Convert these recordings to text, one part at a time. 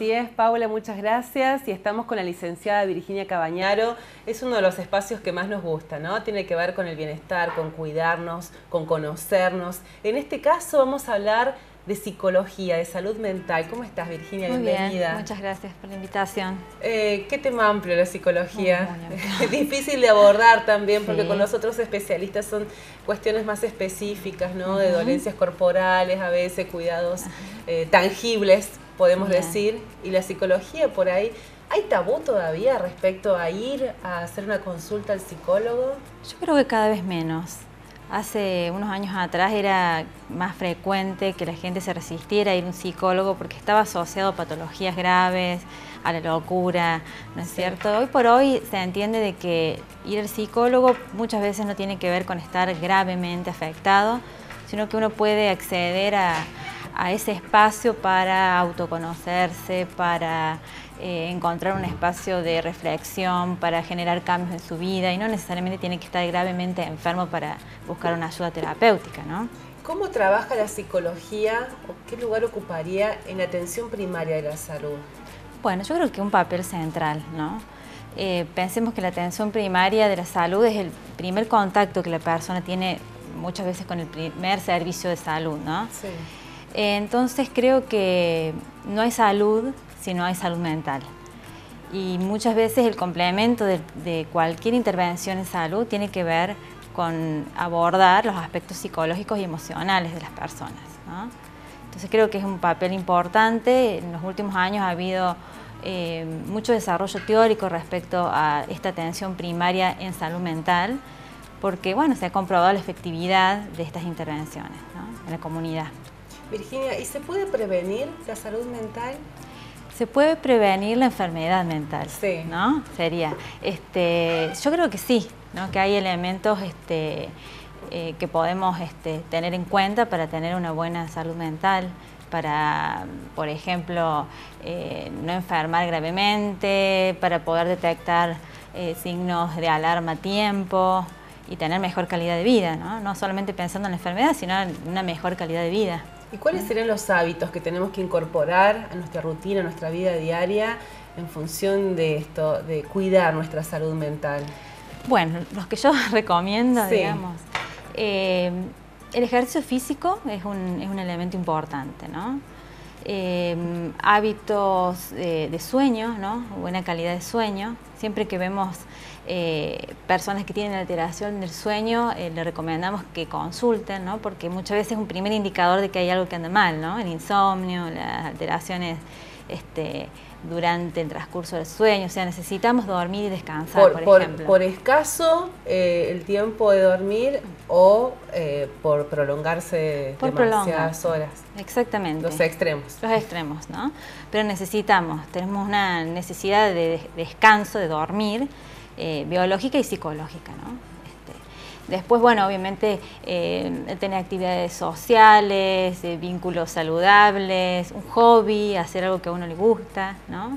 Así es, Paula, muchas gracias. Y estamos con la licenciada Virginia Cabañaro. Es uno de los espacios que más nos gusta, ¿no? Tiene que ver con el bienestar, con cuidarnos, con conocernos. En este caso vamos a hablar de psicología, de salud mental. ¿Cómo estás, Virginia? Muy Bienvenida. bien, muchas gracias por la invitación. Qué tema amplio la psicología. Muy Difícil de abordar también, porque Sí. con los otros especialistas son cuestiones más específicas, ¿no? De dolencias corporales, a veces cuidados tangibles, podemos decir. Y la psicología por ahí, ¿hay tabú todavía respecto a ir a hacer una consulta al psicólogo? Yo creo que cada vez menos. Hace unos años atrás era más frecuente que la gente se resistiera a ir a un psicólogo porque estaba asociado a patologías graves, a la locura, ¿no es cierto? Hoy por hoy se entiende de que ir al psicólogo muchas veces no tiene que ver con estar gravemente afectado, sino que uno puede acceder a ese espacio para autoconocerse, para encontrar un espacio de reflexión, para generar cambios en su vida, y no necesariamente tiene que estar gravemente enfermo para buscar una ayuda terapéutica, ¿no? ¿Cómo trabaja la psicología o qué lugar ocuparía en la atención primaria de la salud? Bueno, yo creo que un papel central, ¿no? Pensemos que la atención primaria de la salud es el primer contacto que la persona tiene muchas veces con el primer servicio de salud, ¿no? Sí. Entonces creo que no hay salud si no hay salud mental. Y muchas veces el complemento de cualquier intervención en salud tiene que ver con abordar los aspectos psicológicos y emocionales de las personas, ¿no? Entonces creo que es un papel importante. En los últimos años ha habido mucho desarrollo teórico respecto a esta atención primaria en salud mental, porque bueno, se ha comprobado la efectividad de estas intervenciones, ¿no?, en la comunidad. Virginia, ¿y se puede prevenir la salud mental? Se puede prevenir la enfermedad mental, Sí. ¿no? Sería, yo creo que sí, ¿no? Que hay elementos que podemos tener en cuenta para tener una buena salud mental, para, por ejemplo, no enfermar gravemente, para poder detectar signos de alarma a tiempo y tener mejor calidad de vida, ¿no? No solamente pensando en la enfermedad, sino en una mejor calidad de vida. ¿Y cuáles serían los hábitos que tenemos que incorporar a nuestra rutina, a nuestra vida diaria, en función de esto, de cuidar nuestra salud mental? Bueno, los que yo recomiendo, Sí. digamos, el ejercicio físico es un elemento importante, ¿no? Hábitos de sueño, ¿no? Buena calidad de sueño. Siempre que vemos personas que tienen alteración del sueño, le recomendamos que consulten, ¿no? Porque muchas veces es un primer indicador de que hay algo que anda mal, ¿no? El insomnio, las alteraciones durante el transcurso del sueño. O sea, necesitamos dormir y descansar, por ejemplo. Por escaso el tiempo de dormir o por prolongarse demasiadas horas. Exactamente. Los extremos. Los extremos, ¿no? Pero tenemos una necesidad de descanso, de dormir, biológica y psicológica, ¿no? Después, bueno, obviamente tener actividades sociales, vínculos saludables, un hobby, hacer algo que a uno le gusta, ¿no?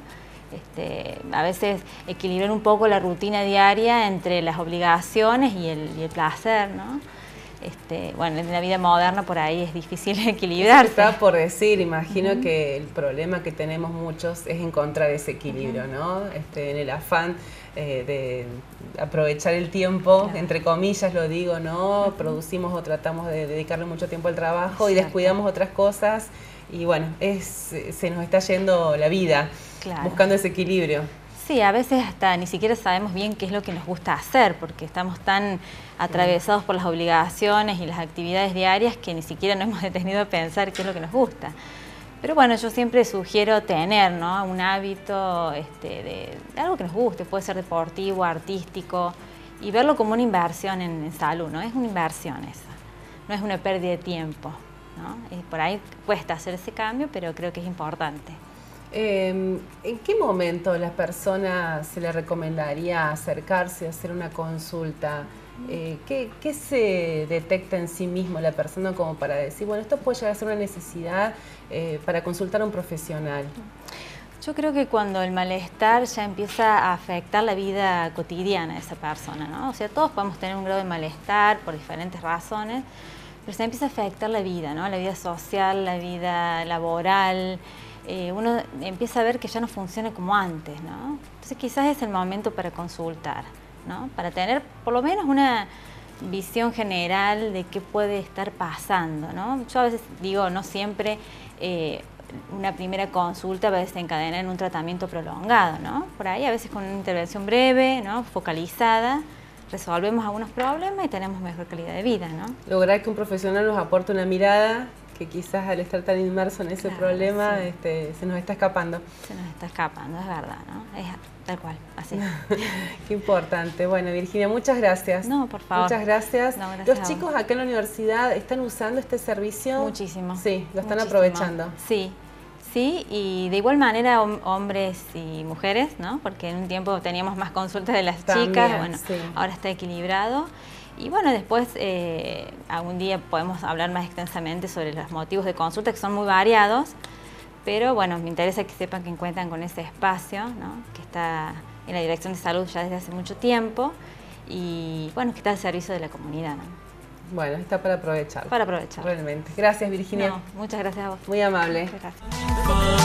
A veces equilibrar un poco la rutina diaria entre las obligaciones y el placer, ¿no? Bueno, en la vida moderna por ahí es difícil equilibrarse. Estaba por decir, imagino que el problema que tenemos muchos es encontrar ese equilibrio, ¿no? En el afán de aprovechar el tiempo, Claro. entre comillas lo digo, ¿no? Producimos o tratamos de dedicarle mucho tiempo al trabajo y descuidamos otras cosas y bueno, se nos está yendo la vida, Claro. buscando ese equilibrio. Sí, a veces hasta ni siquiera sabemos bien qué es lo que nos gusta hacer, porque estamos tan atravesados por las obligaciones y las actividades diarias que ni siquiera nos hemos detenido a pensar qué es lo que nos gusta. Pero bueno, yo siempre sugiero tener, ¿no?, un hábito de algo que nos guste, puede ser deportivo, artístico, y verlo como una inversión en salud, ¿no? Es una inversión esa, no es una pérdida de tiempo, ¿no? Y por ahí cuesta hacer ese cambio, pero creo que es importante. ¿En qué momento a la persona se le recomendaría acercarse a hacer una consulta? ¿Qué se detecta en sí mismo la persona como para decir, bueno, esto puede llegar a ser una necesidad para consultar a un profesional? Yo creo que cuando el malestar ya empieza a afectar la vida cotidiana de esa persona, ¿no? O sea, todos podemos tener un grado de malestar por diferentes razones, pero se empieza a afectar la vida, ¿no? La vida social, la vida laboral, uno empieza a ver que ya no funciona como antes, ¿no? Entonces quizás es el momento para consultar, ¿no? Para tener por lo menos una visión general de qué puede estar pasando, ¿no? Yo a veces digo, no siempre una primera consulta va a desencadenar en un tratamiento prolongado, ¿no? Por ahí a veces con una intervención breve, ¿no? Focalizada, resolvemos algunos problemas y tenemos mejor calidad de vida, ¿no? Lograr que un profesional nos aporte una mirada que quizás al estar tan inmerso en ese problema se nos está escapando. Se nos está escapando, es verdad, ¿no? Es tal cual, así. Qué importante. Bueno, Virginia, muchas gracias. No, por favor. Muchas gracias. No, gracias. ¿Los chicos acá en la universidad están usando este servicio? Muchísimo. Sí, lo están muchísimo. aprovechando. Sí. Sí, y de igual manera hombres y mujeres, ¿no? Porque en un tiempo teníamos más consultas de las chicas, bueno, sí. Ahora está equilibrado. Y bueno, después algún día podemos hablar más extensamente sobre los motivos de consulta, que son muy variados, pero bueno, me interesa que sepan que cuentan con ese espacio, ¿no? Que está en la Dirección de Salud ya desde hace mucho tiempo y bueno, que está al servicio de la comunidad, ¿no? Bueno, está para aprovechar. Para aprovechar. Realmente. Gracias, Virginia. No, muchas gracias a vos. Muy amable. Muchas gracias.